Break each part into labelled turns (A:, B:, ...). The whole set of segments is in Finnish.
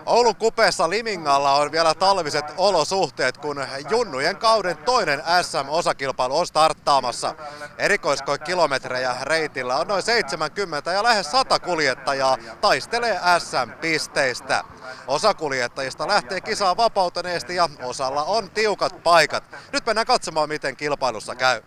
A: Oulun kupeessa Limingalla on vielä talviset olosuhteet, kun junnujen kauden toinen SM-osakilpailu on starttaamassa. Erikoiskoekilometrejä reitillä on noin 70 ja lähes 100 kuljettajaa taistelee SM-pisteistä. Osa kuljettajista lähtee kisaan vapautuneesti ja osalla on tiukat paikat. Nyt mennään katsomaan, miten kilpailussa käy.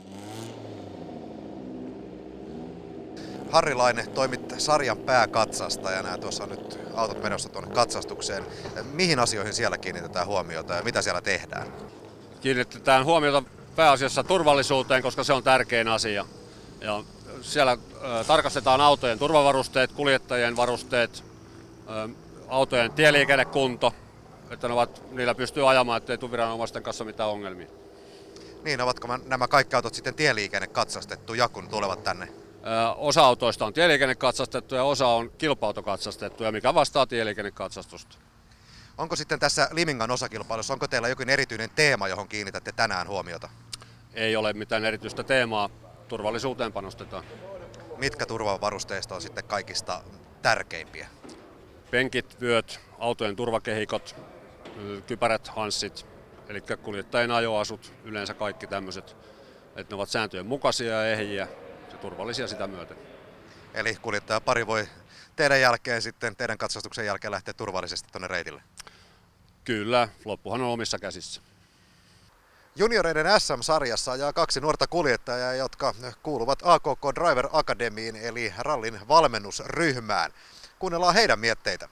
A: Harri Laine, toimit sarjan pääkatsastajana ja tuossa on nyt autot menossa tuonne katsastukseen. Mihin asioihin siellä kiinnitetään huomiota ja mitä siellä tehdään?
B: Kiinnitetään huomiota pääasiassa turvallisuuteen, koska se on tärkein asia. Ja siellä tarkastetaan autojen turvavarusteet, kuljettajien varusteet, autojen tieliikennekunto, että niillä pystyy ajamaan, ettei tule viranomaisten kanssa mitään ongelmia.
A: Niin, ovatko nämä kaikki autot sitten tieliikennekatsastettuja, kun tulevat tänne?
B: Osa autoista on tieliikennekatsastettu ja osa on kilpa-autokatsastettu, ja mikä vastaa tieliikennekatsastusta.
A: Onko sitten tässä Limingan osakilpailussa, onko teillä jokin erityinen teema, johon kiinnitätte tänään huomiota?
B: Ei ole mitään erityistä teemaa, turvallisuuteen panostetaan.
A: Mitkä turvavarusteista on sitten kaikista tärkeimpiä?
B: Penkit, vyöt, autojen turvakehikot, kypärät, hanssit, eli kuljettajien ajoasut, yleensä kaikki tämmöiset, että ne ovat sääntöjen mukaisia ja ehjiä. Turvallisia sitä myöten.
A: Eli kuljettaja pari voi teidän katsastuksen jälkeen lähteä turvallisesti tuonne reitille?
B: Kyllä, loppuhan on omissa käsissä.
A: Junioreiden SM-sarjassa ajaa kaksi nuorta kuljettajaa, jotka kuuluvat AKK Driver Academyin eli rallin valmennusryhmään. Kuunnellaan heidän mietteitä.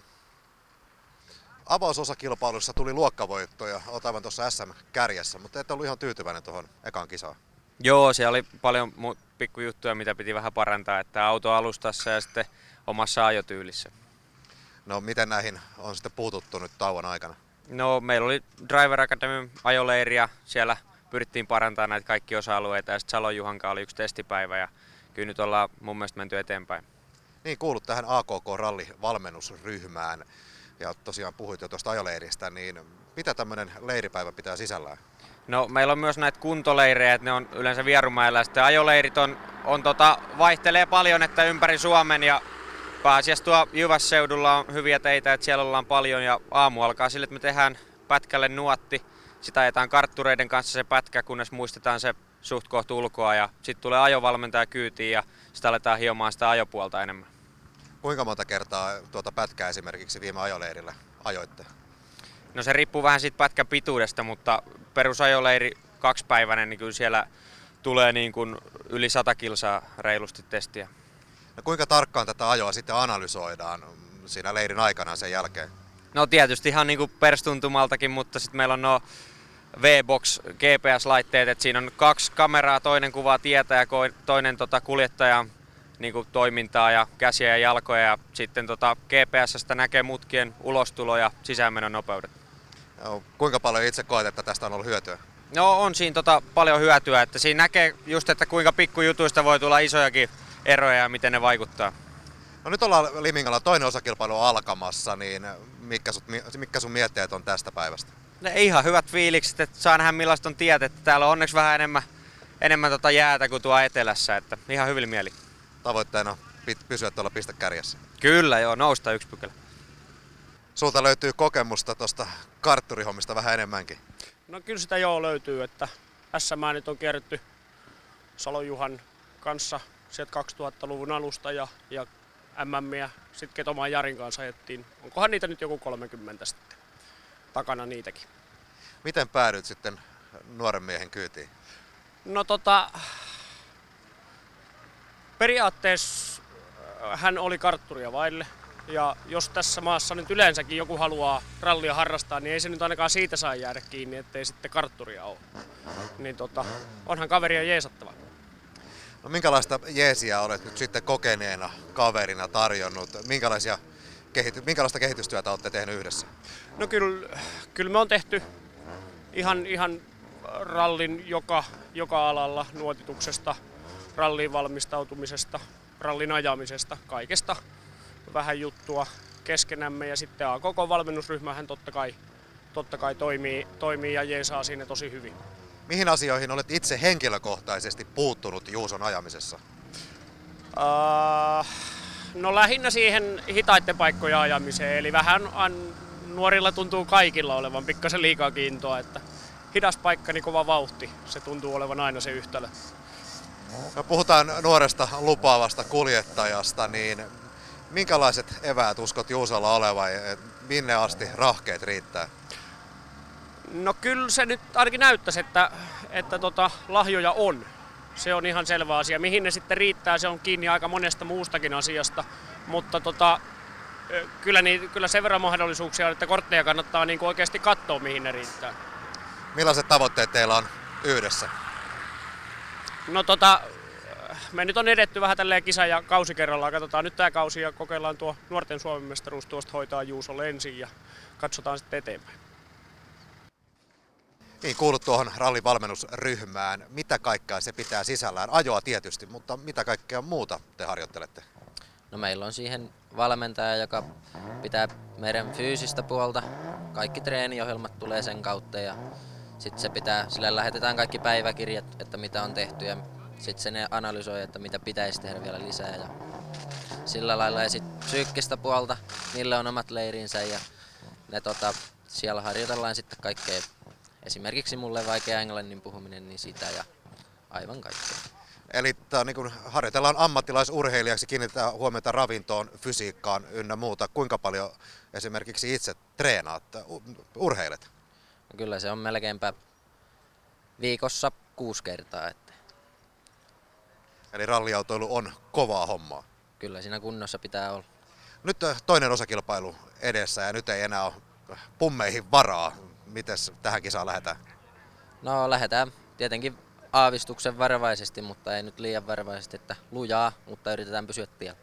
A: Avausosakilpailussa tuli luokkavoitto ja olet aivan tuossa SM-kärjessä, mutta et ollut ihan tyytyväinen tuohon ekaan kisaan.
C: Joo, siellä oli paljon pikkujuttuja, mitä piti vähän parantaa, että auto-alustassa ja sitten omassa ajotyylissä.
A: No miten näihin on sitten puututtu nyt tauon aikana?
C: No meillä oli Driver Academy ajoleiri ja siellä pyrittiin parantamaan näitä kaikki osa-alueita ja sitten Salon Juhankaan oli yksi testipäivä ja kyllä nyt ollaan mun mielestä menty eteenpäin.
A: Niin, kuulut tähän AKK-rallivalmennusryhmään ja tosiaan puhuit jo tuosta ajoleiristä, niin mitä tämmöinen leiripäivä pitää sisällään?
C: No meillä on myös näitä kuntoleirejä, että ne on yleensä Vierumäellä ja sitten ajoleirit vaihtelee paljon, että ympäri Suomen ja pääasiassa tuo Jyvässeudulla on hyviä teitä, että siellä ollaan paljon ja aamu alkaa sille, että me tehdään pätkälle nuotti. Sitä ajetaan karttureiden kanssa se pätkä, kunnes muistetaan se suht koht ulkoa ja sitten tulee ajovalmentaja kyytiin ja sitä aletaan hiomaan sitä ajopuolta enemmän.
A: Kuinka monta kertaa tuota pätkää esimerkiksi viime ajoleirillä ajoitte?
C: No se riippuu vähän siitä pätkän pituudesta, mutta perusajoleiri 2-päiväinen, niin kyllä siellä tulee niin kuin yli 100 kilsaa reilusti testiä.
A: No kuinka tarkkaan tätä ajoa sitten analysoidaan siinä leirin aikana sen jälkeen?
C: No tietysti ihan niin kuin perstuntumaltakin, mutta sitten meillä on nuo V-Box GPS-laitteet, että siinä on 2 kameraa, toinen kuvaa tietä ja toinen kuljettajan niin kuin toimintaa ja käsiä ja jalkoja ja sitten GPS:stä näkee mutkien ulostulo ja sisäänmenon nopeudet.
A: No, kuinka paljon itse koet, että tästä on ollut hyötyä?
C: No on siinä paljon hyötyä, että siinä näkee just, että kuinka pikkujutuista voi tulla isojakin eroja ja miten ne vaikuttaa. No
A: nyt ollaan Limingalla toinen osakilpailu alkamassa, niin mitkä sun mietteet on tästä päivästä?
C: No ihan hyvät fiilikset, että saa nähdä millaista on tiet, että täällä on onneksi vähän enemmän jäätä kuin tuo etelässä, että ihan hyvin mieli.
A: Tavoitteena pysyä tuolla pistekärjessä?
C: Kyllä joo, nousta 1 pykälä.
A: Sulta löytyy kokemusta tuosta kartturihommista vähän enemmänkin.
D: No kyllä sitä joo löytyy, että SM nyt on kierretty Salon Juhan kanssa sieltä 2000-luvun alusta ja MM:iä sitten Ketomaan Jarin kanssa ajettiin. Onkohan niitä nyt joku 30 sitten takana niitäkin.
A: Miten päädyit sitten nuoren miehen kyytiin?
D: No periaatteessa hän oli kartturia vaille. Ja jos tässä maassa nyt yleensäkin joku haluaa rallia harrastaa, niin ei se nyt ainakaan siitä saa jäädä kiinni, ettei sitten kartturia ole. Niin onhan kaveria jeesattava.
A: No minkälaista jeesiä olet nyt sitten kokeneena kaverina tarjonnut? Minkälaista kehitystyötä olette tehnyt yhdessä?
D: No kyllä me on tehty ihan rallin joka alalla, nuotituksesta, ralliin valmistautumisesta, rallin ajamisesta, kaikesta vähän juttua keskenämme ja sitten koko valmennusryhmähän totta kai toimii ja jeesaa siinä tosi hyvin.
A: Mihin asioihin olet itse henkilökohtaisesti puuttunut Juuson ajamisessa?
D: No lähinnä siihen hitaiden paikkojen ajamiseen, eli vähän nuorilla tuntuu kaikilla olevan pikkasen liikaa kiintoa, että hidas paikka, niin kova vauhti, se tuntuu olevan aina se yhtälö.
A: No, puhutaan nuoresta lupaavasta kuljettajasta, niin minkälaiset eväät uskot Juusolla olevan ja minne asti rahkeet riittää?
D: No kyllä se nyt ainakin näyttäisi, että lahjoja on. Se on ihan selvä asia. Mihin ne sitten riittää, se on kiinni aika monesta muustakin asiasta, mutta kyllä sen verran mahdollisuuksia on, että kortteja kannattaa niin oikeasti katsoa, mihin ne riittää.
A: Millaiset tavoitteet teillä on yhdessä?
D: No me nyt on edetty vähän tälleen kisa- ja kausi kerrallaan. Katsotaan nyt tää kausi ja kokeillaan tuo nuorten Suomen mestaruus tuosta hoitaa Juusolle ensin ja katsotaan sitten eteenpäin.
A: Niin, kuulut tuohon rallivalmennusryhmään. Mitä kaikkea se pitää sisällään? Ajoa tietysti, mutta mitä kaikkea muuta te harjoittelette?
E: No meillä on siihen valmentaja, joka pitää meidän fyysistä puolta. Kaikki treeniohjelmat tulee sen kautta ja sitten sille lähetetään kaikki päiväkirjat, että mitä on tehty ja sitten se ne analysoi, että mitä pitäisi tehdä vielä lisää. Ja sillä lailla ja sitten psyykkistä puolta, niille on omat leirinsä ja ne siellä harjoitellaan sitten kaikkea. Esimerkiksi mulle vaikea englannin puhuminen, niin sitä ja aivan kaikkea.
A: Eli niin harjoitellaan ammattilaisurheilijaksi, kiinnitetään huomiota ravintoon, fysiikkaan ynnä muuta. Kuinka paljon esimerkiksi itse treenaat, urheilet?
E: No kyllä se on melkeinpä viikossa 6 kertaa. Että
A: Eli ralliautoilu on kovaa hommaa.
E: kyllä siinä kunnossa pitää olla.
A: Nyt toinen osakilpailu edessä ja nyt ei enää ole pummeihin varaa. Mites tähän kisaan lähdetään?
E: No lähdetään tietenkin aavistuksen varovaisesti, mutta ei nyt liian varovaisesti, että lujaa, mutta yritetään pysyä tiellä.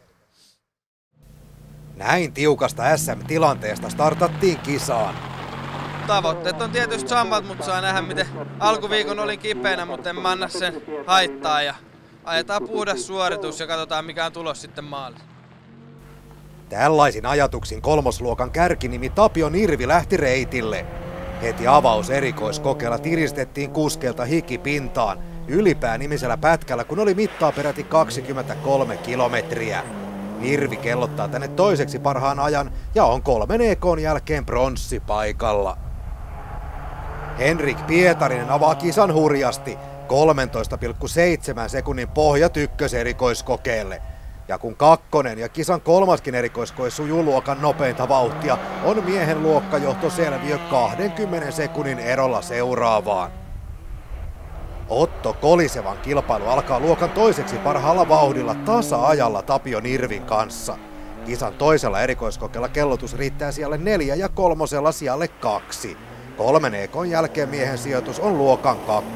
A: Näin tiukasta SM-tilanteesta startattiin kisaan.
F: Tavoitteet on tietysti samat, mutta saa nähdä miten alkuviikon olin kipeänä, mutta en mä anna sen haittaa ja ajetaan puhdas suoritus ja katsotaan mikä on tulos sitten maaliin.
A: Tällaisin ajatuksin kolmosluokan kärkinimi Tapio Nirvi lähti reitille. Heti avaus erikoiskokeella tiristettiin kuskelta hiki pintaan Ylipää-nimisellä pätkällä, kun oli mittaa peräti 23 kilometriä. Nirvi kellottaa tänne toiseksi parhaan ajan ja on 3 EK:n jälkeen pronssipaikalla. Henrik Pietarinen avaa kisan hurjasti 13,7 sekunnin pohjat ykköserikoiskokeelle. Ja kun kakkonen ja kisan kolmaskin erikoiskoe sujuu luokan nopeinta vauhtia, on miehen luokkajohto selviö 20 sekunnin erolla seuraavaan. Otto Kolisevan kilpailu alkaa luokan toiseksi parhaalla vauhdilla tasa-ajalla Tapio Nirvin kanssa. Kisan toisella erikoiskokeella kellotus riittää sijalle 4 ja kolmosella sijalle 2. 3 EK:n jälkeen miehen sijoitus on luokan 2.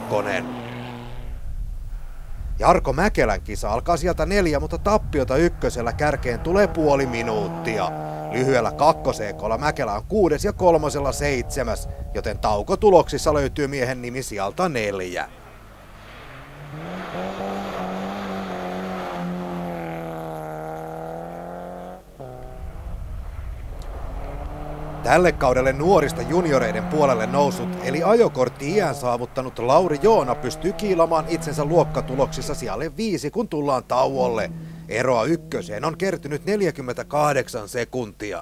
A: Jarko Mäkelän kisa alkaa sieltä 4, mutta tappiota ykkösellä kärkeen tulee puoli minuuttia. Lyhyellä 2 EK:lla Mäkelä on 6 ja kolmosella 7, joten taukotuloksissa löytyy miehen nimi sieltä 4. Tälle kaudelle nuorista junioreiden puolelle noussut, eli ajokortti-iän saavuttanut Lauri Joona pystyy kiilamaan itsensä luokkatuloksissa sijalle 5, kun tullaan tauolle. Eroa ykköseen on kertynyt 48 sekuntia.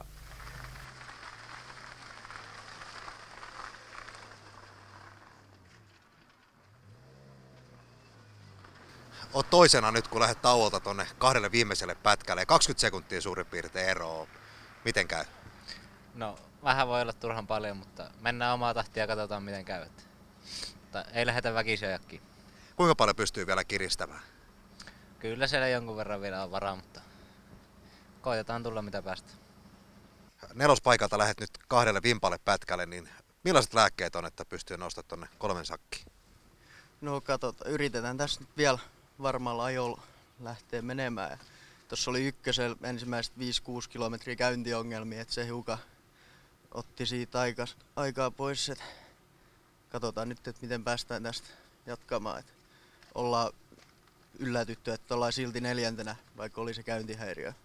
A: Oot toisena nyt, kun lähdet tauolta tonne 2 viimeiselle pätkälle. 20 sekuntia suurin piirtein eroa. Miten käy?
G: No, vähän voi olla turhan paljon, mutta mennään omaa tahtia ja katsotaan miten käy. Mutta ei lähdetä väkisin ajakkiin.
A: Kuinka paljon pystyy vielä kiristämään?
G: Kyllä siellä jonkun verran vielä on varaa, mutta koitetaan tulla mitä päästä.
A: 4. paikalta lähdet nyt 2 vimpalle pätkälle, niin millaiset lääkkeet on, että pystyy nostamaan tonne 3 sakkiin?
H: No katsotaan, yritetään tässä nyt vielä varmalla ajolla lähteä menemään. Tuossa oli ykkösellä ensimmäiset 5-6 kilometriä käyntiongelmia, että se hiukan otti siitä aikaa pois. Et katsotaan nyt, että miten päästään tästä jatkamaan. Et ollaan yllätytty, että ollaan silti 4, vaikka oli se käyntihäiriö.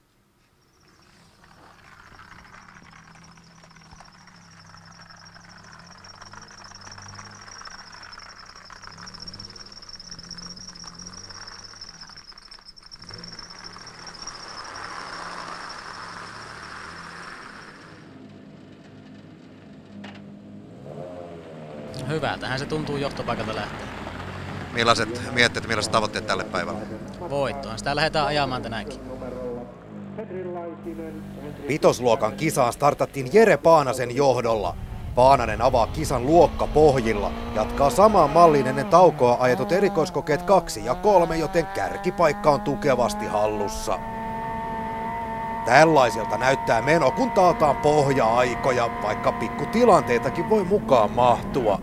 I: hyvältähän se tuntuu johtopaikalta lähteä.
A: Millaiset tavoitteet tälle päivälle?
I: Voittoon. Sitä lähdetään ajamaan tänäänkin.
A: Vitosluokan kisaan startattiin Jere Paanasen johdolla. Paananen avaa kisan luokkapohjilla, jatkaa samaan malliin ennen taukoa ajetut erikoiskokeet 2 ja 3, joten kärkipaikka on tukevasti hallussa. Tällaiselta näyttää meno, kun taataan pohja-aikoja, vaikka pikkutilanteitakin voi mukaan mahtua.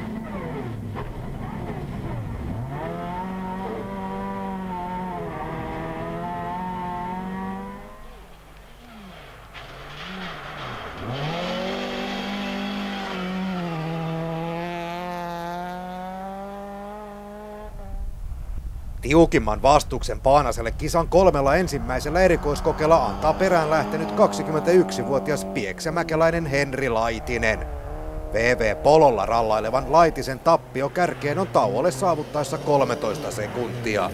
A: Tiukimman vastuksen Paanaselle kisan 3 ensimmäisellä erikoiskokeella antaa perään lähtenyt 21-vuotias pieksämäkeläinen Henri Laitinen. VV Pololla rallailevan Laitisen tappio kärkeen on tauolle saavuttaessa 13 sekuntia.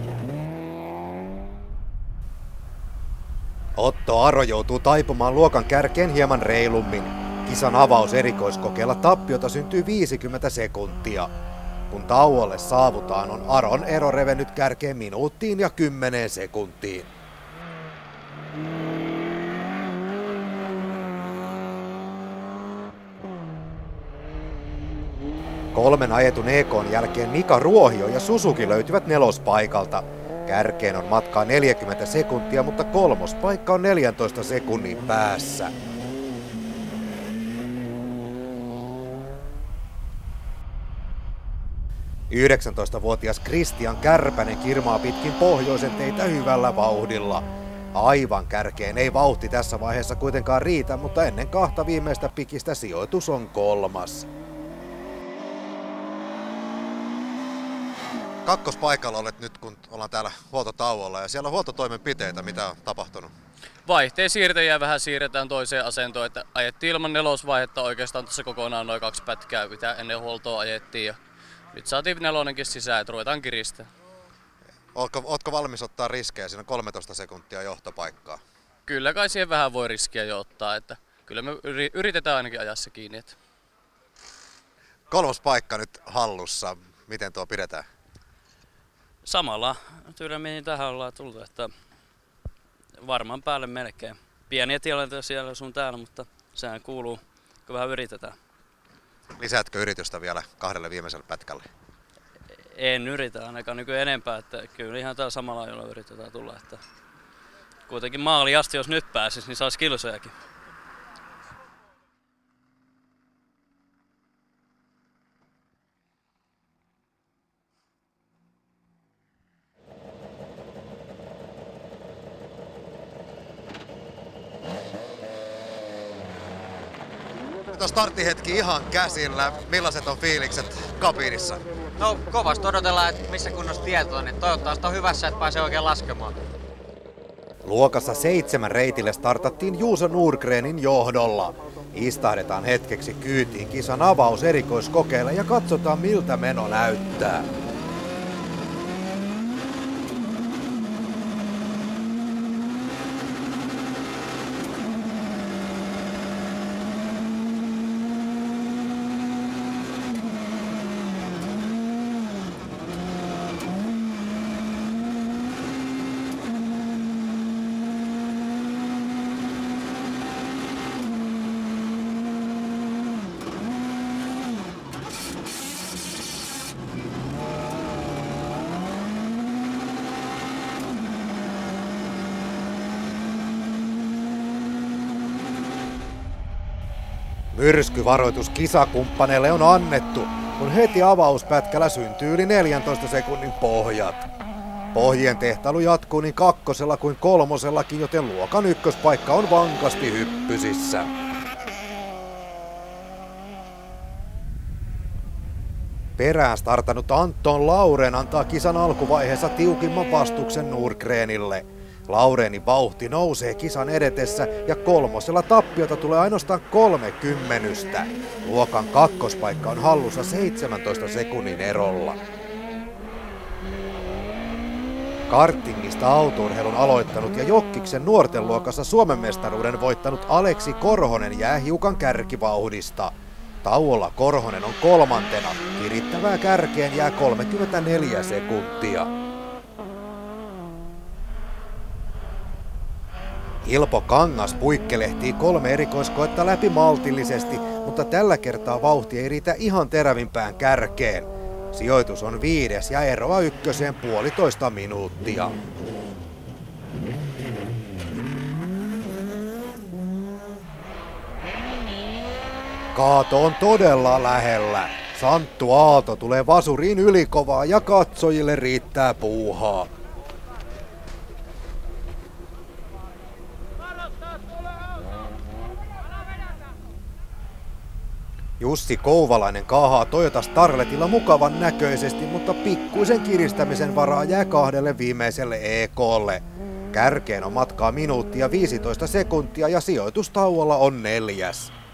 A: Otto Aro joutuu taipumaan luokan kärkeen hieman reilummin. Kisan avaus erikoiskokeella tappiota syntyy 50 sekuntia. Kun tauolle saavutaan, on Aron ero revennyt kärkeen minuuttiin ja 10 sekuntiin. Kolmen ajetun EK:n jälkeen Mika Ruohio ja Suzuki löytyvät nelospaikalta. Kärkeen on matkaa 40 sekuntia, mutta kolmospaikka on 14 sekunnin päässä. -19-vuotias Kristian Kärpänen kirmaa pitkin pohjoisen teitä hyvällä vauhdilla. Aivan kärkeen ei vauhti tässä vaiheessa kuitenkaan riitä, mutta ennen 2 viimeistä pikistä sijoitus on 3. Kakkospaikalla olet nyt, kun ollaan täällä huoltotauolla, ja siellä on huoltotoimenpiteitä. Mitä on tapahtunut?
J: Vaihteen siirtäjiä vähän siirretään toiseen asentoon, että ajettiin ilman nelosvaihetta oikeastaan tässä kokonaan noin 2 pätkää, mitä ennen huoltoa ajettiin. Ja nyt saatiin 4:nenkin sisään, että ruvetaan kiristää.
A: Ootko valmis ottaa riskejä? Siinä on 13 sekuntia johtopaikkaa.
J: Kyllä kai siihen vähän voi riskiä jo ottaa, että kyllä me yritetään ainakin ajaa se kiinni. Että.
A: 3. paikka nyt hallussa. Miten tuo pidetään?
J: Samalla tyylillä mihin tähän ollaan tultu, että varmaan päälle melkein. Pieniä tilanteita siellä sun täällä, mutta sehän kuuluu, kun vähän yritetään.
A: Lisäätkö yritystä vielä 2 viimeiselle pätkälle?
J: En yritä ainakaan nykyään enempää, että kyllä ihan täällä samalla jolla yritetään tulla. Että kuitenkin maaliin asti, jos nyt pääsisi, niin saisi kilsojakin.
A: Nyt on starttihetki ihan käsillä. Millaiset on fiilikset kabiinissa?
C: No kovasti odotellaan, että missä kunnossa tieto on. Toivottavasti on hyvässä, että pääsee oikein laskemaan.
A: Luokassa 7 reitille startattiin Juuso Nordgrenin johdolla. Istahdetaan hetkeksi kyytiin kisan avaus erikoiskokeille ja katsotaan miltä meno näyttää. Myrskyvaroitus kisakumppaneille on annettu, kun heti avauspätkällä syntyy yli 14 sekunnin pohjat. Pohjien tehtailu jatkuu niin 2. kuin 3, joten luokan ykköspaikka on vankasti hyppysissä. Perään startannut Anton Lauren antaa kisan alkuvaiheessa tiukimman vastuksen Nordgrenille. Laurenin vauhti nousee kisan edetessä ja 3. tappiota tulee ainoastaan 30. Luokan kakkospaikka on hallussa 17 sekunnin erolla. Kartingista autourheilun aloittanut ja Jokkiksen nuorten luokassa Suomen mestaruuden voittanut Aleksi Korhonen jää hiukan kärkivauhdista. Tauolla Korhonen on kolmantena. Kirittävää kärkeen jää 34 sekuntia. Ilpo Kangas puikkelehtii 3 erikoiskoetta läpi maltillisesti, mutta tällä kertaa vauhti ei riitä ihan terävimpään kärkeen. Sijoitus on 5. ja eroa ykköseen 1,5 minuuttia. Kaato on todella lähellä. Santtu Aalto tulee vasuriin ylikovaa ja katsojille riittää puuhaa. Jussi Kouvalainen kaahaa Toyota Starletilla mukavan näköisesti, mutta pikkuisen kiristämisen varaa jää 2 viimeiselle EK:lle. Kärkeen on matkaa minuuttia 15 sekuntia ja sijoitustauolla on 4.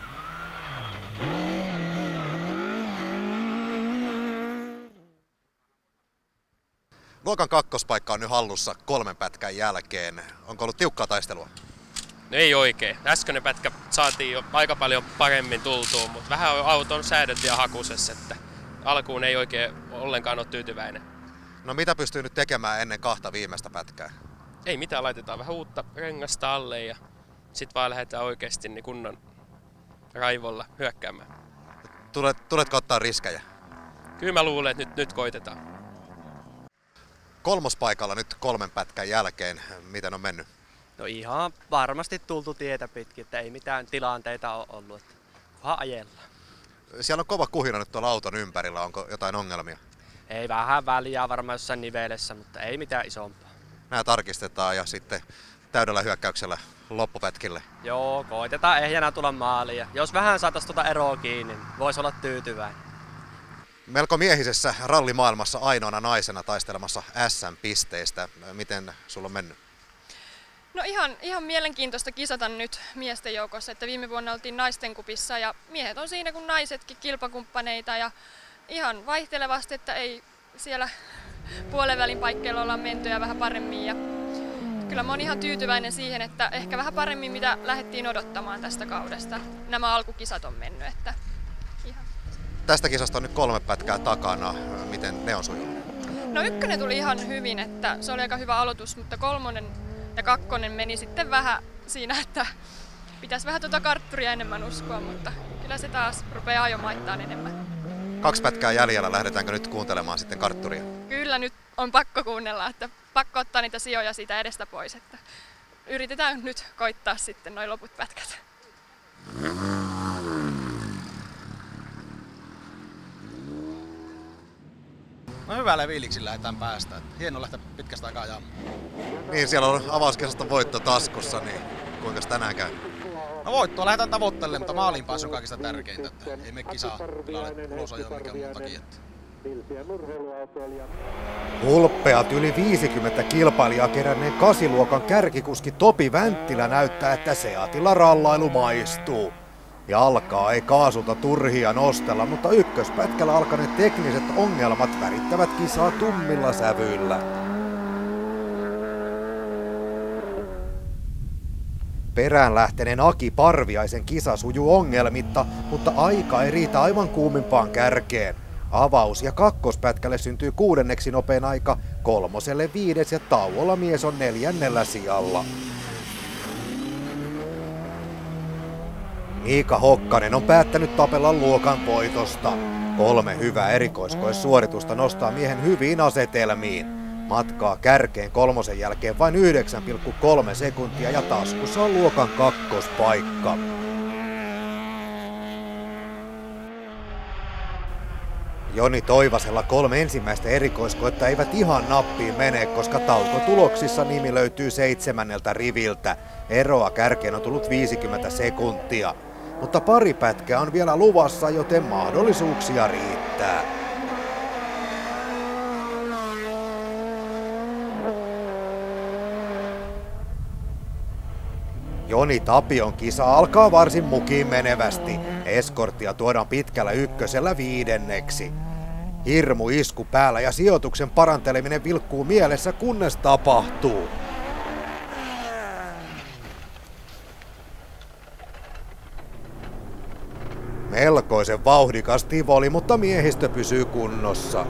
A: Luokan kakkospaikka on nyt hallussa 3 pätkän jälkeen. Onko ollut tiukkaa taistelua?
D: Ei oikein. Äskeinen pätkä saatiin jo aika paljon paremmin tultua, mutta vähän auton säädöt ja hakusessa, että alkuun ei oikein ollenkaan ole tyytyväinen.
A: No mitä pystyy nyt tekemään ennen 2 viimeistä pätkää?
D: Ei mitään, laitetaan vähän uutta rengasta alle ja sit vaan lähdetään oikeasti niin kunnon raivolla hyökkäämään.
A: Tuletko ottaa riskejä?
D: Kyllä mä luulen, että nyt koitetaan.
A: Kolmospaikalla nyt 3 pätkän jälkeen. Miten on mennyt?
K: No ihan varmasti tultu tietä pitkin, että ei mitään tilanteita ole ollut, että kunhan ajellaan.
A: Siellä on kova kuhina nyt tuolla auton ympärillä, onko jotain ongelmia?
K: Ei vähän väliä varmaan jossain nivelessä, mutta ei mitään isompaa.
A: Nämä tarkistetaan ja sitten täydellä hyökkäyksellä loppupätkille.
K: Joo, koitetaan ehjänä tulla maaliin ja jos vähän saataisiin tuota eroa kiinni, niin voisi olla tyytyväinen.
A: Melko miehisessä rallimaailmassa ainoana naisena taistelemassa SM-pisteistä. Miten sulla on mennyt?
L: No ihan mielenkiintoista kisata nyt miesten joukossa, että viime vuonna oltiin naisten kupissa ja miehet on siinä kuin naisetkin kilpakumppaneita ja ihan vaihtelevasti, että ei siellä puolenvälin paikkeilla olla menty ja vähän paremmin ja kyllä mä oon ihan tyytyväinen siihen, että ehkä vähän paremmin mitä lähdettiin odottamaan tästä kaudesta. Nämä alkukisat on mennyt, että ihan.
A: Tästä kisasta on nyt 3 pätkää takana. Miten ne on sujunut?
L: No 1 tuli ihan hyvin, että se oli aika hyvä aloitus, mutta 3 ja 2 meni sitten vähän siinä, että pitäisi vähän tuota kartturia enemmän uskoa, mutta kyllä se taas rupeaa jo maittaan enemmän.
A: 2 pätkää jäljellä, lähdetäänkö nyt kuuntelemaan sitten kartturia?
L: Kyllä nyt on pakko kuunnella, että pakko ottaa niitä sijoja siitä edestä pois, että yritetään nyt koittaa sitten noi loput pätkät.
M: No hyvällä fiiliksillä lähdetään päästä. Hieno lähteä pitkästä aikaa ajamaan.
A: Niin, siellä on avauskisasta voitto taskussa, niin kuinka tänään käy?
M: No voittoa lähdetään tavoittelemaan, mutta maaliin pääsy on kaikista tärkeintä. Että ei me kisaa tilalle ulos ajoa mikä muun takia.
A: Hulppeat yli 50 kilpailijaa keränneen 8-luokan kärkikuski Topi Vänttila näyttää, että Seatilla rallailu maistuu. Jalkaa ei kaasulta turhia nostella, mutta ykköspätkällä alkaneet tekniset ongelmat värittävät kisaa tummilla sävyillä. Perään lähteneen Aki Parviaisen kisa sujuu ongelmitta, mutta aika ei riitä aivan kuumimpaan kärkeen. Avaus- ja kakkospätkälle syntyy 6. nopein aika, 3. 5. ja tauolla mies on 4. sijalla. Miika Hokkanen on päättänyt tapella luokan voitosta. 3 hyvää erikoiskoesuoritusta nostaa miehen hyviin asetelmiin. Matkaa kärkeen 3. jälkeen vain 9,3 sekuntia ja taskussa on luokan kakkospaikka. Joni Toivasella 3 ensimmäistä erikoiskoetta eivät ihan nappiin mene, koska taukotuloksissa nimi löytyy 7. riviltä. Eroa kärkeen on tullut 50 sekuntia. Mutta pari pätkää on vielä luvassa, joten mahdollisuuksia riittää. Joni Tapion kisa alkaa varsin mukiin menevästi. Eskorttia tuodaan pitkällä 1. 5. Hirmu isku päällä ja sijoituksen paranteleminen vilkkuu mielessä, kunnes tapahtuu. Melkoisen vauhdikas tivoli, mutta miehistö pysyy kunnossa.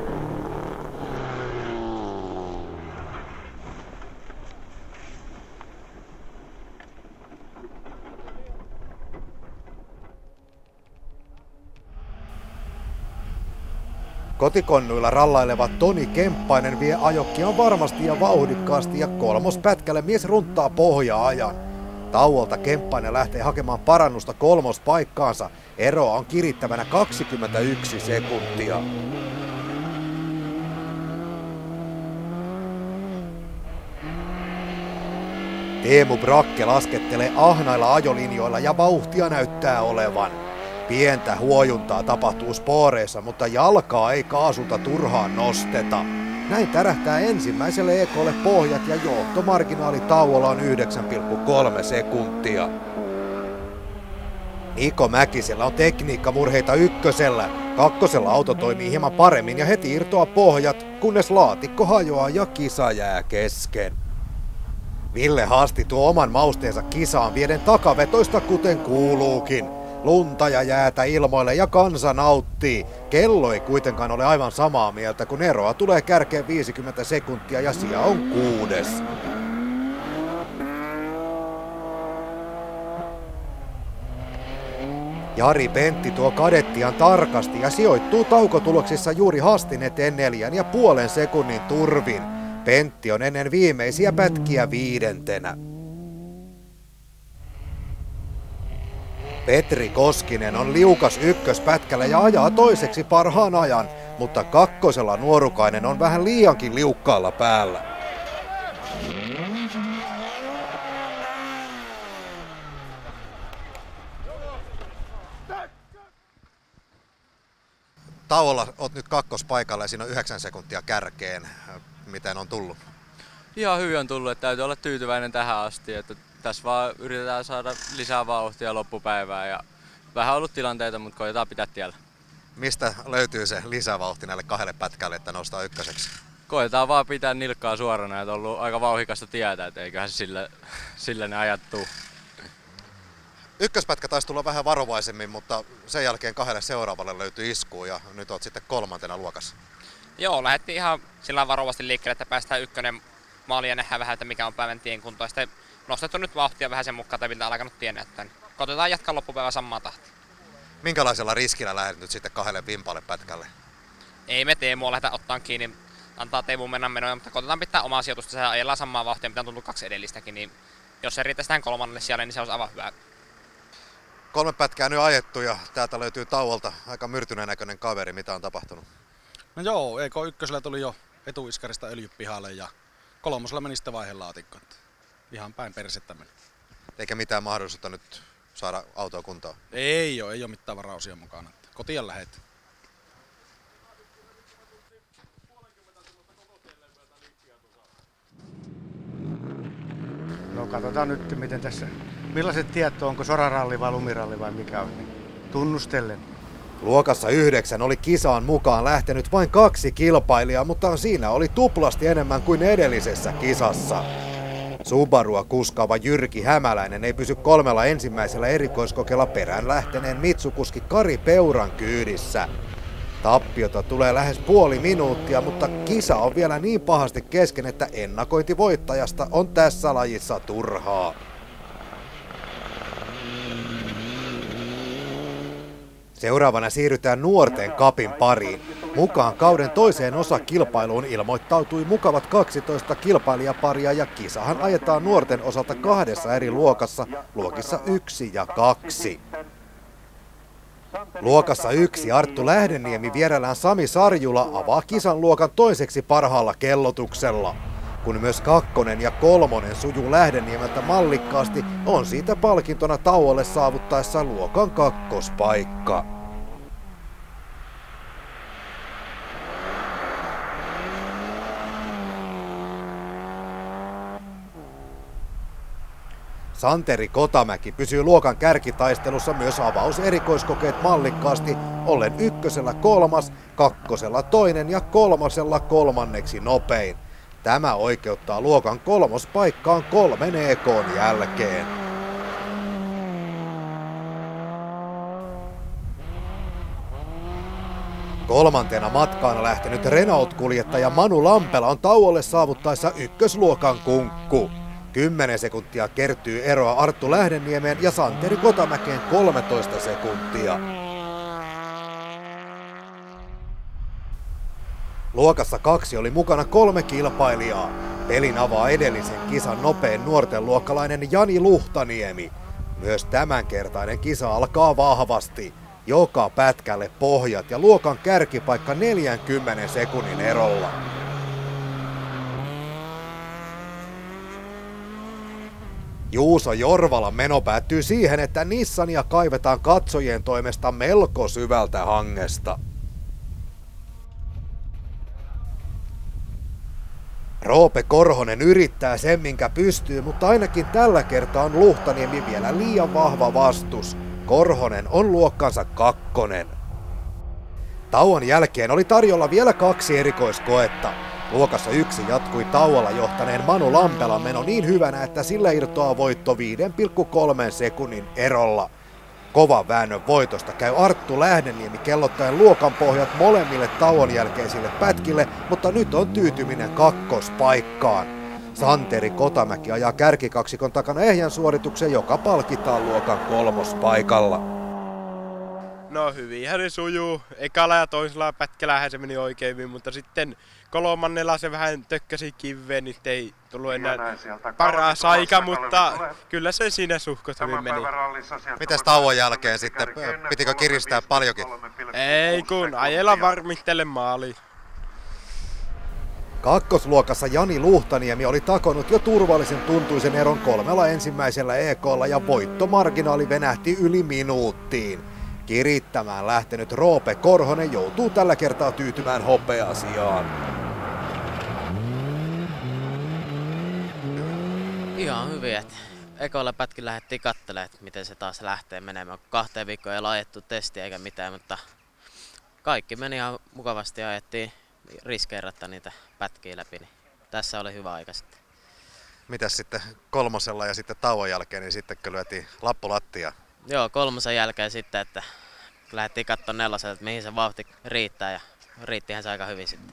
A: Kotikonnuilla rallaileva Toni Kemppainen vie ajokkiaan varmasti ja vauhdikkaasti ja kolmospätkälle mies runttaa pohja-ajan. Tauolta Kemppainen lähtee hakemaan parannusta kolmospaikkaansa. Eroa on kirittävänä 21 sekuntia. Teemu Brakke laskettelee ahnailla ajolinjoilla ja vauhtia näyttää olevan. Pientä huojuntaa tapahtuu spooreissa, mutta jalkaa ei kaasulta turhaan nosteta. Näin tärähtää ensimmäiselle ekolle pohjat ja johtomarginaali tauolla on 9,3 sekuntia. Niko Mäkisellä on tekniikkamurheita ykkösellä. Kakkosella auto toimii hieman paremmin ja heti irtoaa pohjat, kunnes laatikko hajoaa ja kisa jää kesken. Ville Hasti tuo oman mausteensa kisaan vieden takavetoista kuten kuuluukin. Lunta ja jäätä ilmoille ja kansa nauttii. Kello ei kuitenkaan ole aivan samaa mieltä, kun eroa tulee kärkeen 50 sekuntia ja sija on 6. Jari Pentti tuo kadettiaan tarkasti ja sijoittuu taukotuloksissa juuri Hastin eteen 4,5 sekunnin turvin. Pentti on ennen viimeisiä pätkiä 5. Petri Koskinen on liukas ykköspätkällä ja ajaa toiseksi parhaan ajan, mutta kakkosella nuorukainen on vähän liiankin liukkaalla päällä. Tauolla oot nyt kakkospaikalla ja siinä on 9 sekuntia kärkeen. Miten on tullut?
N: Ihan hyvin on tullut, että täytyy olla tyytyväinen tähän asti. Että tässä vaan yritetään saada lisää vauhtia loppupäivää ja vähän ollut tilanteita, mutta koitetaan pitää tiellä.
A: Mistä löytyy se lisävauhti näille 2 pätkälle, että nostaa ykköseksi?
N: Koitetaan vaan pitää nilkkaa suorana, että on ollut aika vauhikasta tietää, että eiköhän sillä ne ajat tuu.
A: Ykköspätkä taisi tulla vähän varovaisemmin, mutta sen jälkeen 2 seuraavalle löytyi iskuun ja nyt oot sitten 3. luokassa.
O: Joo, lähdettiin ihan sillä varovasti liikkeelle, että päästään 1 maaliin ja nähdään vähän, että mikä on päivän tien kunto. Ja sitten nostettu nyt vauhtia vähän sen mukaan, että alkanut tien näyttää. Koitetaan jatkaa loppupäivän samaa tahtia.
A: Minkälaisella riskillä lähdet nyt sitten 2 vimpaalle pätkälle?
O: Ei me Teemua lähdetä ottaan kiinni, antaa Teemu mennä menoja, mutta koitetaan pitää omaa sijoitusta ja ajellaan samaa vauhtia, mitä on tullut 2 edellistäkin. Niin jos se riittäisi tähän 3. sijalle, niin se olisi aivan hyvä.
A: 3 pätkää nyt ajettu ja täältä löytyy tauolta aika myrtyneen näköinen kaveri. Mitä on tapahtunut?
M: No joo, EK1 tuli jo etuiskarista öljy pihalle ja 3. meni sitten vaihelaatikko. Ihan päin persettä meni.
A: Eikä mitään mahdollisuutta nyt saada autoa kuntoon?
M: Ei ole mitään varausia mukana. Kotiin lähet.
P: No katsotaan nyt miten tässä, millaiset tiet on, onko soraralli vai lumiralli vai mikä on, niin tunnustellen.
A: Luokassa 9 oli kisaan mukaan lähtenyt vain 2 kilpailijaa, mutta siinä oli tuplasti enemmän kuin edellisessä kisassa. Subarua kuskaava Jyrki Hämäläinen ei pysy 3 ensimmäisellä erikoiskokeella perään lähteneen Mitsukuski Kari Peuran kyydissä. Tappiota tulee lähes puoli minuuttia, mutta kisa on vielä niin pahasti kesken, että ennakointi voittajasta on tässä lajissa turhaa. Seuraavana siirrytään nuorten kapin pariin. Mukaan kauden toiseen osakilpailuun ilmoittautui mukavat 12 kilpailijaparia ja kisahan ajetaan nuorten osalta 2 eri luokassa, luokissa 1 ja 2. Luokassa 1 Arttu Lähdeniemi vierellään Sami Sarjula avaa kisan luokan toiseksi parhaalla kellotuksella. Kun myös 2 ja 3 sujuu Lähdeniemeltä mallikkaasti, on siitä palkintona tauolle saavuttaessa luokan 2. paikka. Santeri Kotamäki pysyy luokan kärkitaistelussa myös avauserikoiskokeet mallikkaasti, ollen 1. 3, 2. 2 ja 3. 3. nopein. Tämä oikeuttaa luokan 3. paikkaan 3 EK:n jälkeen. Kolmantena matkaan lähtenyt Renault-kuljettaja Manu Lampela on tauolle saavuttaessa ykkösluokan kunkku. 10 sekuntia kertyy eroa Arttu Lähdeniemeen ja Santeri Kotamäkeen 13 sekuntia. Luokassa 2 oli mukana 3 kilpailijaa. Pelin avaa edellisen kisan nopein nuorten luokkalainen Jani Luhtaniemi. Myös tämänkertainen kisa alkaa vahvasti. Joka pätkälle pohjat ja luokan kärkipaikka 40 sekunnin erolla. Juuso Jorvalan meno päättyy siihen, että Nissania kaivetaan katsojien toimesta melko syvältä hangesta. Roope Korhonen yrittää sen minkä pystyy, mutta ainakin tällä kertaa on Luhtaniemi vielä liian vahva vastus. Korhonen on luokkansa 2. Tauon jälkeen oli tarjolla vielä 2 erikoiskoetta. Luokassa 1 jatkui tauolla johtaneen Manu Lampelan meno niin hyvänä, että sillä irtoaa voitto 5,3 sekunnin erolla. Kovan väännön voitosta käy Arttu Lähdeniemi kellottaen luokan pohjat molemmille tauon jälkeisille pätkille, mutta nyt on tyytyminen 2. paikkaan. Santeri Kotamäki ajaa kärkikaksikon takana ehjän suorituksen, joka palkitaan luokan 3. paikalla.
Q: No hyvinhän se sujuu. Ekalla ja toisella pätkällähän se meni oikein, mutta sitten kolmannella se vähän tökkäsi kiveen, niin ei tullut enää paras aika, mutta kyllä se siinä suhkot hyvin meni.
A: Mites tauon jälkeen sitten? Pitikö kiristää paljonkin?
Q: Ei kun ajella varmittele maaliin.
A: Kakkosluokassa Jani Luhtaniemi oli takonut jo turvallisen tuntuisen eron 3 ensimmäisellä EK:lla ja voittomarginaali venähti yli minuuttiin. Kirittämään lähtenyt Roope Korhonen joutuu tällä kertaa tyytymään hopeasijaan.
E: Ihan hyvin, että ekoilla pätkin lähdettiin katselemaan, että miten se taas lähtee menemään. 2 viikkoa ei ole ajettu testiä eikä mitään, mutta kaikki meni ihan mukavasti ja ajettiin riskeeratta niitä pätkiä läpi, niin tässä oli hyvä aika sitten.
A: Mitäs sitten 3. ja sitten tauon jälkeen, niin sitten lyötiin lappu lattia?
E: Joo, 3. jälkeen sitten, että lähdettiin katsomaan 4, että mihin se vauhti riittää ja riittihän se aika hyvin sitten.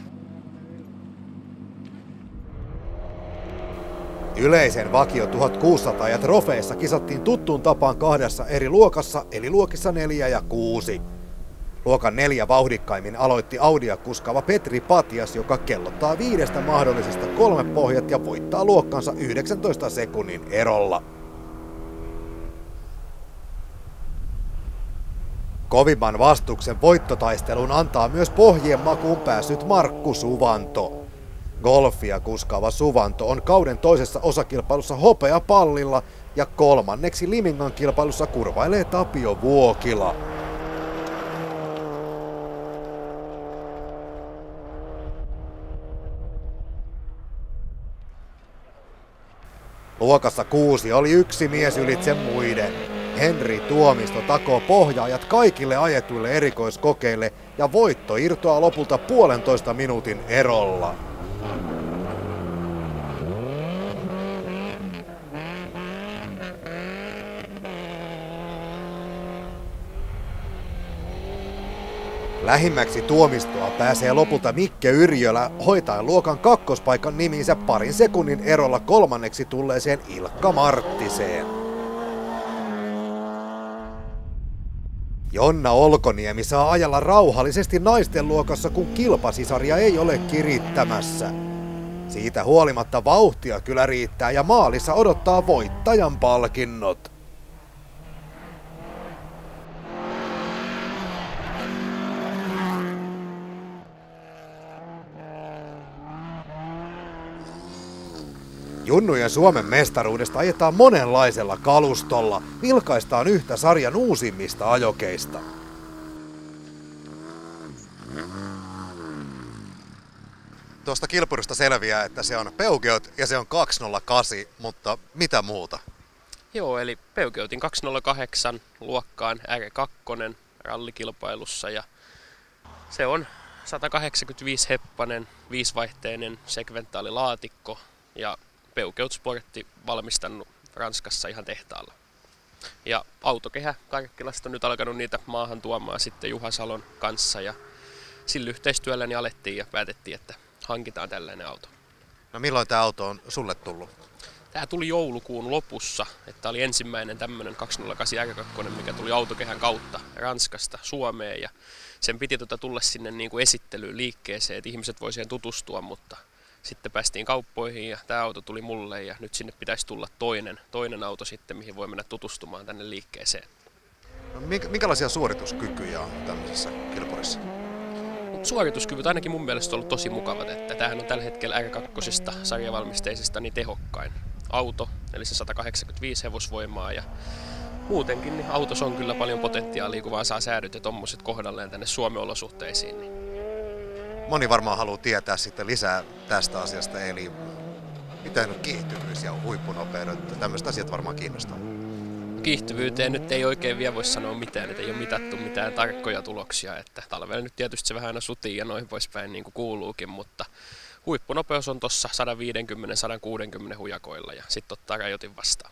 A: Yleisen vakio 1600 ja trofeissa kisattiin tuttuun tapaan 2 eri luokassa, eli luokissa 4 ja 6. Luokan 4 vauhdikkaimmin aloitti Audia kuskaava Petri Patias, joka kellottaa 5 mahdollisesta 3 pohjat ja voittaa luokkansa 19 sekunnin erolla. Kovimman vastuksen voittotaisteluun antaa myös pohjien makuun päässyt Markku Suvanto. Golfia kuskaava Suvanto on kauden toisessa osakilpailussa hopeapallilla ja 3. Limingan kilpailussa kurvailee Tapio Vuokila. Luokassa 6 oli 1 mies ylitse muiden. Henri Tuomisto takoo pohjaajat kaikille ajetuille erikoiskokeille ja voitto irtoaa lopulta 1,5 minuutin erolla. Lähimmäksi Tuomistoa pääsee lopulta Mikke Yrjölä hoitaen luokan 2. paikan nimiinsä 2 sekunnin erolla 3. tulleeseen Ilkka Marttiseen. Jonna Olkoniemi saa ajalla rauhallisesti naisten luokassa, kun kilpasisaria ei ole kirittämässä. Siitä huolimatta vauhtia kyllä riittää ja maalissa odottaa voittajan palkinnot. Junnujen Suomen mestaruudesta ajetaan monenlaisella kalustolla. Vilkaistaan yhtä sarjan uusimmista ajokeista. Tuosta kilpurista selviää, että se on Peugeot ja se on 208, mutta mitä muuta?
D: Joo, eli Peugeotin 208 luokkaan R2 rallikilpailussa ja se on 185 heppanen, 5-vaihteinen sekventaalilaatikko ja Peugeot Sportti valmistanut Ranskassa ihan tehtaalla. Ja autokehä Karkkilasta on nyt alkanut niitä maahan tuomaan sitten Juha Salon kanssa ja sillä yhteistyöllä niin alettiin ja päätettiin, että hankitaan tällainen auto.
A: No milloin tämä auto on sulle tullut?
D: Tämä tuli joulukuun lopussa, että oli ensimmäinen tämmöinen 208 R2, mikä tuli autokehän kautta Ranskasta Suomeen ja sen piti tulla sinne niin kuin esittelyyn liikkeeseen, että ihmiset voi siihen tutustua, mutta sitten päästiin kauppoihin ja tämä auto tuli mulle ja nyt sinne pitäisi tulla toinen auto sitten, mihin voi mennä tutustumaan tänne liikkeeseen.
A: No, minkälaisia suorituskykyjä on tämmöisessä kilpurissa?
D: Suorituskyvyt ainakin mun mielestä on ollut tosi mukavat, että tämähän on tällä hetkellä R2 sarjavalmisteisista niin tehokkain auto, eli se 185 hevosvoimaa ja muutenkin niin autossa on kyllä paljon potentiaalia, kun vaan saa säädöt ja tommoset kohdalleen tänne Suomen olosuhteisiin. Niin.
A: Moni varmaan haluaa tietää sitten lisää tästä asiasta, eli miten kiihtyvyys ja huippunopeudet, tämmöiset asiat varmaan kiinnostaa.
D: Kiihtyvyyteen nyt ei oikein vielä voi sanoa mitään, että ei ole mitattu mitään tarkkoja tuloksia, että talvella nyt tietysti se vähän aina sutii ja noin poispäin niin kuin kuuluukin, mutta huippunopeus on tuossa 150-160 hujakoilla ja sitten ottaa rajoitin vastaan.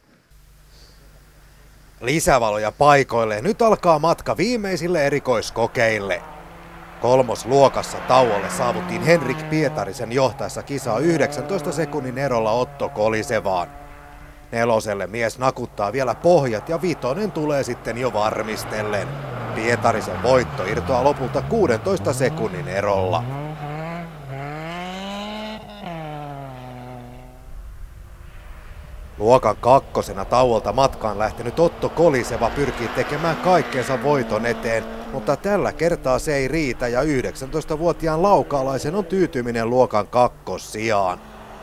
A: Lisävaloja paikoille. Nyt alkaa matka viimeisille erikoiskokeille. Kolmosluokassa tauolle saavuttiin Henrik Pietarisen johtaessa kisaa 19 sekunnin erolla Otto Kolisevaan. Neloselle mies nakuttaa vielä pohjat ja vitonen tulee sitten jo varmistellen. Pietarisen voitto irtoaa lopulta 16 sekunnin erolla. Luokan kakkosena tauolta matkaan lähtenyt Otto Koliseva pyrkii tekemään kaikkeensa voiton eteen, mutta tällä kertaa se ei riitä ja 19-vuotiaan laukaalaisen on tyytyminen luokan kakkossijaan.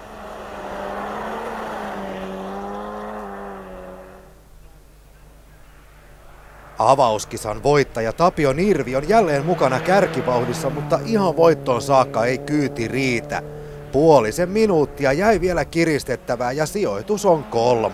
A: Avauskisan voittaja Tapio Nirvi on jälleen mukana kärkivauhdissa, mutta ihan voittoon saakka ei kyyti riitä. Puolisen minuuttia jäi vielä kiristettävää ja sijoitus on 3.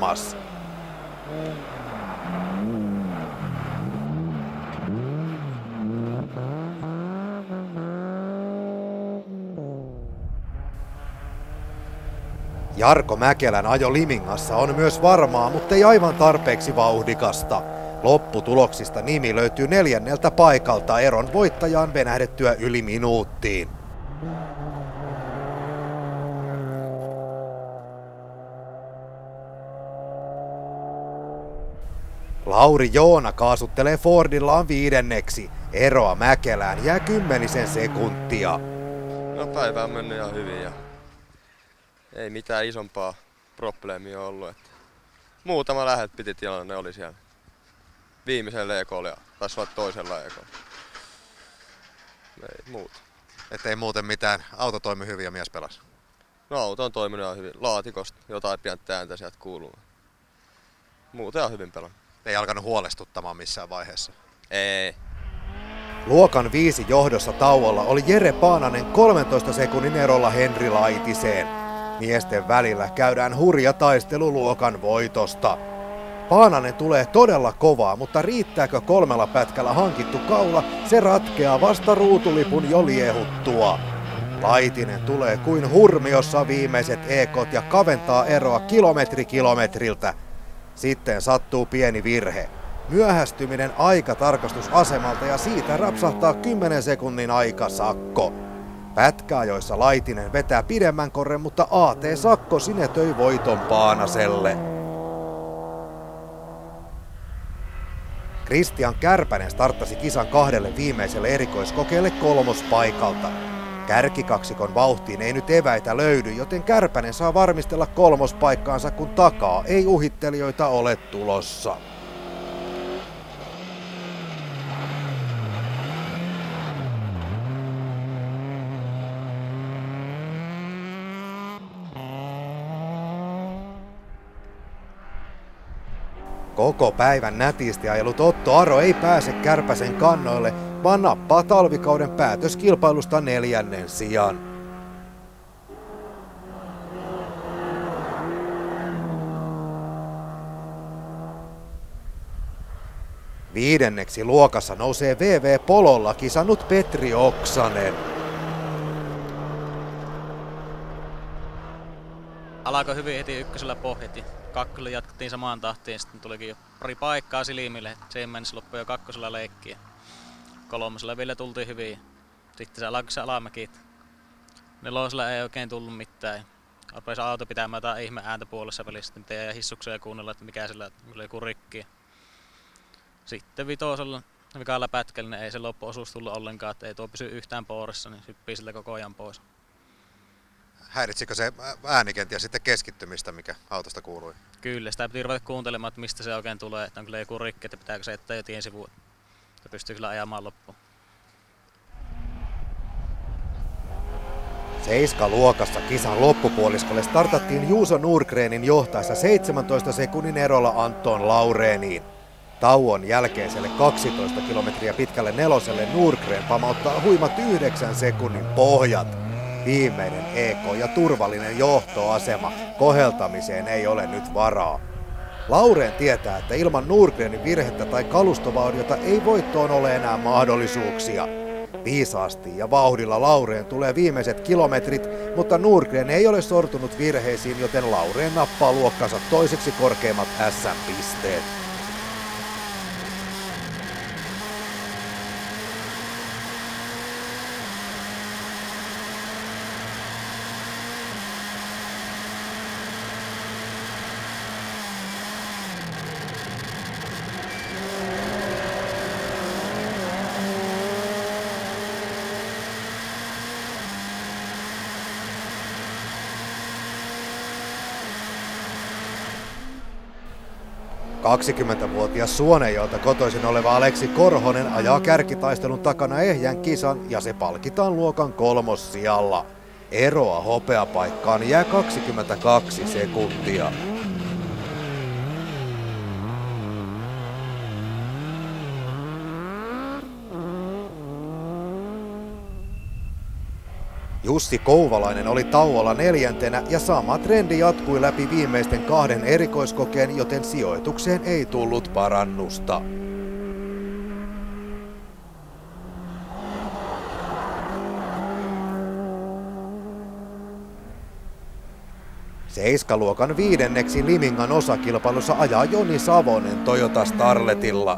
A: Jarkko Mäkelän ajo Limingassa on myös varmaa, mutta ei aivan tarpeeksi vauhdikasta. Lopputuloksista nimi löytyy 4. paikalta eron voittajaan venähdettyä yli minuuttiin. Lauri Joona kaasuttelee Fordillaan 5. Eroa Mäkelään jää 10 sekuntia.
R: No päivä on mennyt ihan hyvin ja ei mitään isompaa probleemia ollut. Että muutama lähet piti tilanne oli siellä. Viimeisellä ekolla ja taisi olla toisella ekolla. Ei muuta.
A: Että ei muuten mitään. Auto toimi hyvin ja mies pelasi.
R: No auto on toiminut ihan hyvin. Laatikosta jotain pientä ääntä sieltä kuuluu. Muuten on hyvin pelannut.
A: Ei alkanut huolestuttamaan missään vaiheessa?
R: Ei.
A: Luokan 5 johdossa tauolla oli Jere Paananen 13 sekunnin erolla Henri Laitiseen. Miesten välillä käydään hurja taistelu luokan voitosta. Paananen tulee todella kovaa, mutta riittääkö 3 pätkällä hankittu kaula, se ratkeaa vasta ruutulipun jo liehuttua. Laitinen tulee kuin hurmiossa viimeiset ekot ja kaventaa eroa kilometri kilometriltä. Sitten sattuu pieni virhe. Myöhästyminen aikatarkastusasemalta ja siitä rapsahtaa 10 sekunnin aikasakko. Pätkäajoissa Laitinen vetää pidemmän korren, mutta AT-sakko sinetöi voiton Paanaselle. Kristian Kärpänen starttasi kisan 2 viimeiselle erikoiskokeelle 3. paikalta. Kärkikaksikon vauhtiin ei nyt eväitä löydy, joten Kärpänen saa varmistella 3. paikkaansa, kun takaa ei uhittelijoita ole tulossa. Koko päivän nätisti ajellut Otto Aro ei pääse Kärpäsen kannoille, vaan nappaa talvikauden päätöskilpailusta 4. sijan. Viidenneksi luokassa nousee VV Pololla kisannut Petri Oksanen.
I: Alkoi hyvin heti ykkösellä pohjat. Kakkosella jatkettiin samaan tahtiin, sitten tulikin jo pari paikkaa silmille. Se mennessä loppui jo 2. leikkiä. 3. vielä tultiin hyvin. sitten se alkoi se alamäki. Nelosella ei oikein tullut mitään. Rupesi auto pitämään jotain ihme ääntä puolessa välissä, sitten ei hissuksia kuunnella, että mikä sillä oli joku rikki. Sitten vitosella vikalla pätkällä niin ei se loppuosuus tullut ollenkaan, että ei tuo pysy yhtään poorissa, niin hyppii sillä koko ajan pois.
A: Häiritsikö se äänikenties sitten keskittymistä, mikä autosta kuului?
I: Kyllä, sitä piti ruveta kuuntelemaan, että mistä se oikein tulee, että on kyllä joku rikki, että pitääkö se jättää jo tien sivuun, että pystyy kyllä ajamaan loppuun.
S: 7-luokassa kisan loppupuoliskolle startattiin Juuso Nordgrenin johtaessa 17 sekunnin erolla Anton Laureeniin. Tauon jälkeiselle 12 kilometriä pitkälle neloselle Nordgren pamauttaa huimat 9 sekunnin pohjat. Viimeinen EK ja turvallinen johtoasema. Koheltamiseen ei ole nyt varaa. Laureen tietää, että ilman Nordgrenin virhettä tai kalustovauriota ei voittoon ole enää mahdollisuuksia. Viisaasti ja vauhdilla Laureen tulee viimeiset kilometrit, mutta Nordgren ei ole sortunut virheisiin, joten Laureen nappaa luokkansa toiseksi korkeimmat SM-pisteet. ...20-vuotias Suonenjoelta kotoisin oleva Aleksi Korhonen ajaa kärkitaistelun takana ehjän kisan ja se palkitaan luokan 3. sijalla. Eroa hopeapaikkaan jää 22 sekuntia. Jussi Kouvalainen oli tauolla 4. ja sama trendi jatkui läpi viimeisten 2 erikoiskokeen, joten sijoitukseen ei tullut parannusta. Seiskaluokan 5. Limingan osakilpailussa ajaa Joni Savonen Toyota Starletilla.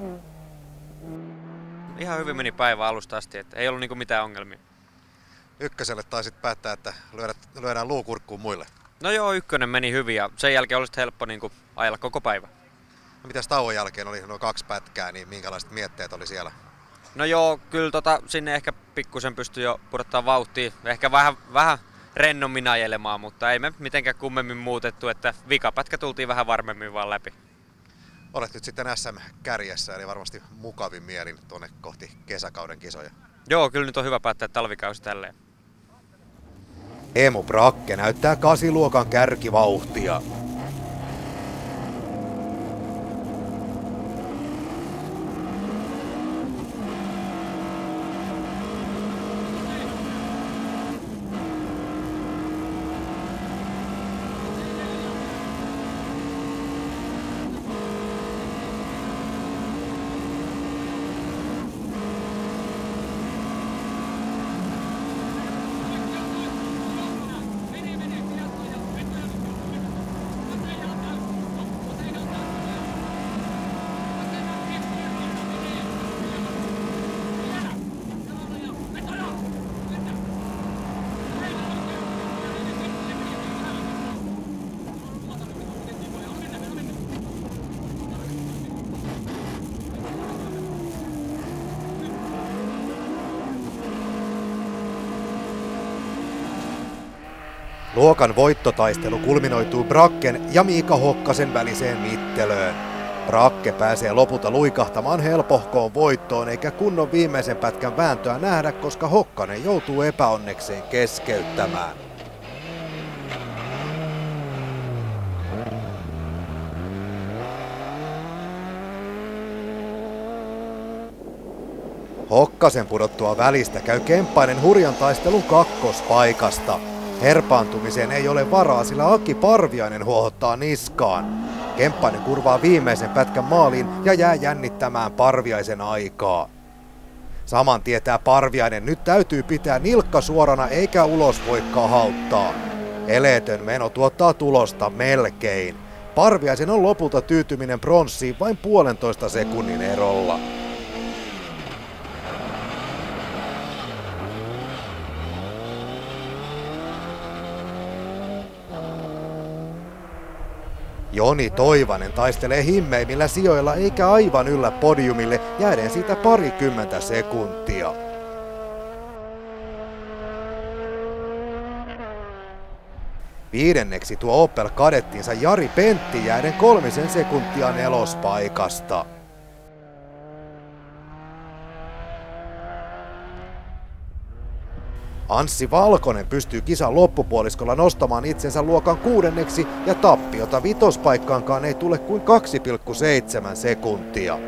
C: Ihan hyvin meni päivä alusta asti, että ei ollut niinku mitään ongelmia.
A: Ykköselle taisit päättää, että lyödään luukurkkuun muille.
C: No joo, 1 meni hyvin ja sen jälkeen olisi helppo niinku ajella koko päivä.
A: No mitäs tauon jälkeen oli nuo 2 pätkää, niin minkälaiset mietteet oli siellä?
C: No joo, kyllä sinne ehkä pikkusen pystyi jo pudottaa vauhtia. Ehkä vähän rennommin ajelemaan, mutta ei me mitenkään kummemmin muutettu, että vikapätkä tultiin vähän varmemmin vaan läpi.
A: Olet nyt sitten SM-kärjessä, eli varmasti mukavin mielin tuonne kohti kesäkauden kisoja.
C: Joo, kyllä nyt on hyvä päättää talvikausi tälleen.
S: Emu Brakke näyttää 8-luokan kärkivauhtia. Luokan voittotaistelu kulminoituu Brakken ja Miika Hokkasen väliseen mittelöön. Brakke pääsee lopulta luikahtamaan helpohkoon voittoon eikä kunnon viimeisen pätkän vääntöä nähdä, koska Hokkanen joutuu epäonnekseen keskeyttämään. Hokkasen pudottua välistä käy Kemppainen hurjan taistelun 2. paikasta. Herpaantumiseen ei ole varaa, sillä Aki Parviainen huohottaa niskaan. Kemppainen kurvaa viimeisen pätkän maaliin ja jää jännittämään Parviaisen aikaa. Saman tietää Parviainen, nyt täytyy pitää nilkka suorana eikä ulos voi kahauttaa. Eleetön meno tuottaa tulosta melkein. Parviaisen on lopulta tyytyminen pronssiin vain 1,5 sekunnin erolla. Joni Toivanen taistelee himmeimmillä sijoilla eikä aivan yllä podiumille, jääden siitä parikymmentä sekuntia. Viidenneksi tuo Opel-kadettinsa Jari Pentti jääden 3 sekuntia nelospaikasta. Anssi Valkonen pystyy kisan loppupuoliskolla nostamaan itsensä luokan 6. ja tappiota vitospaikkaankaan ei tule kuin 2,7 sekuntia.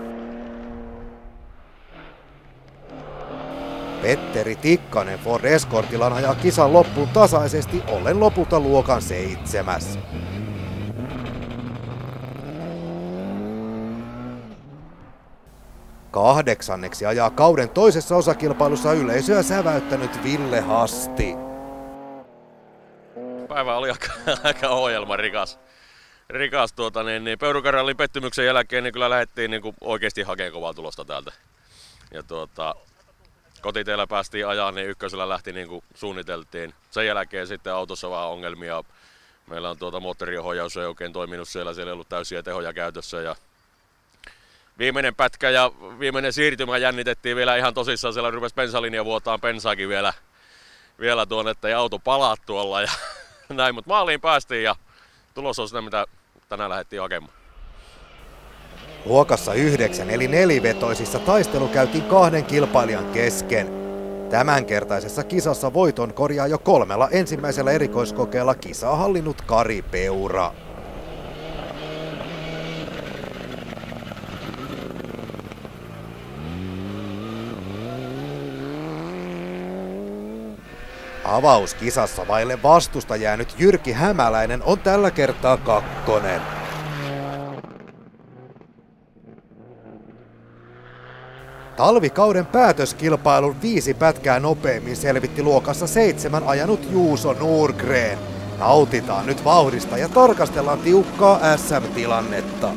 S: Petteri Tikkanen Ford Escortillaan ajaa kisan loppuun tasaisesti ollen lopulta luokan 7. Kahdeksanneksi ajaa kauden toisessa osakilpailussa yleisöä säväyttänyt Ville Hasti.
T: Päivä oli aika ohjelmarikas. Peurukarallin pettymyksen jälkeen niin kyllä lähdettiin niin oikeasti hakemaan kovaa tulosta täältä. Ja kotiteillä päästiin ajaa, niin ykkösellä lähti niin kuin suunniteltiin. Sen jälkeen sitten autossa vähän ongelmia. Meillä on moottoriohjaus ei oikein toiminut siellä ei ollut täysiä tehoja käytössä. Ja viimeinen pätkä ja viimeinen siirtymä jännitettiin vielä ihan tosissaan. Siellä rupesi bensalinja vuotaan bensaakin vielä tuonne, ettei auto palaa tuolla ja näin. Mutta maaliin päästiin ja tulos on sitä, mitä tänään lähdettiin hakemaan.
S: Luokassa 9 eli nelivetoisissa taistelu käytiin 2 kilpailijan kesken. Tämänkertaisessa kisassa voiton korjaa jo 3 ensimmäisellä erikoiskokeella kisaa hallinnut Kari Peura. Avauskisassa vaille vastusta jäänyt Jyrki Hämäläinen on tällä kertaa 2. Talvikauden päätöskilpailun 5 pätkää nopeammin selvitti luokassa 7 ajanut Juuso Nurgren. Nautitaan nyt vauhdista ja tarkastellaan tiukkaa SM-tilannetta.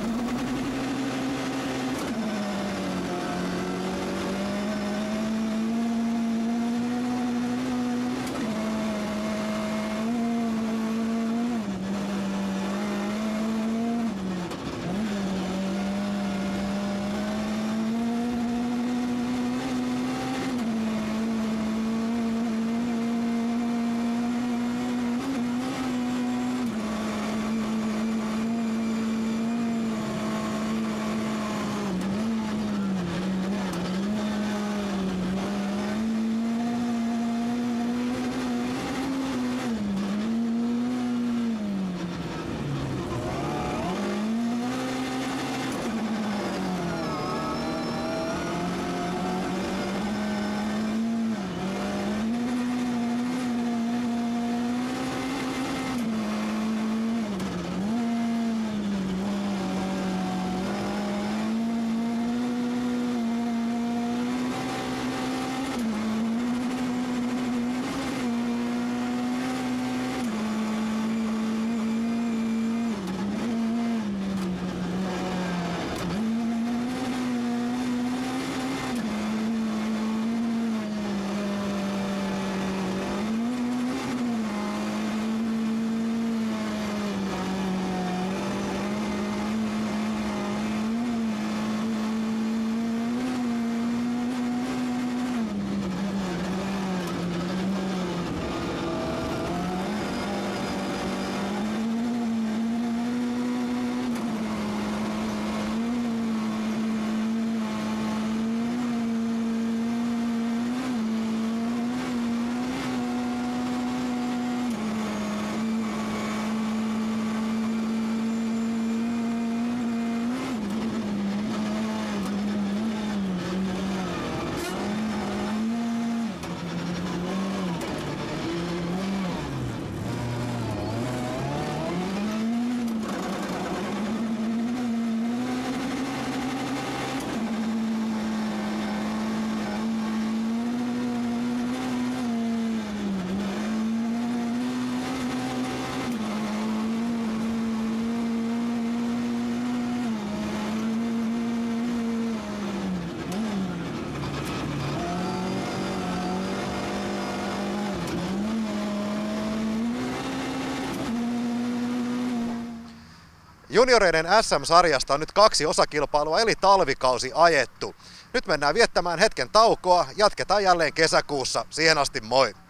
A: Junioreiden SM-sarjasta on nyt 2 osakilpailua eli talvikausi ajettu. Nyt mennään viettämään hetken taukoa, jatketaan jälleen kesäkuussa. Siihen asti moi!